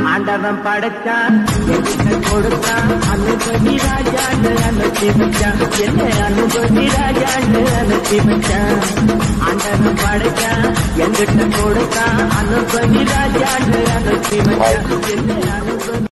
ஆண்டவன் படைச்சான் என்கிட்ட கொடுத்தான் அனுபவி ராஜான்னு அனுப்பி வச்சான் என்ன அனுபவி ராஜான்னு அனுப்பி வச்சான் ஆண்டவன் படைச்சான் என்கிட்ட கொடுத்தான் அனுபவி ராஜான்னு அனுப்பி வச்சான் என்ன அனுபவி